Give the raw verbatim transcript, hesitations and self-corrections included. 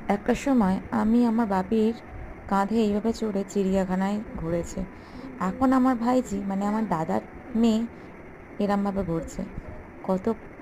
একটা সময় আমি আমার বাপির কাঁধে এইভাবে চড়ে চিড়িয়াখানায় ঘুরেছি। এখন আমার ভাইঝি মানে আমার দাদার মেয়ে এরমভাবে ঘুরছে। কত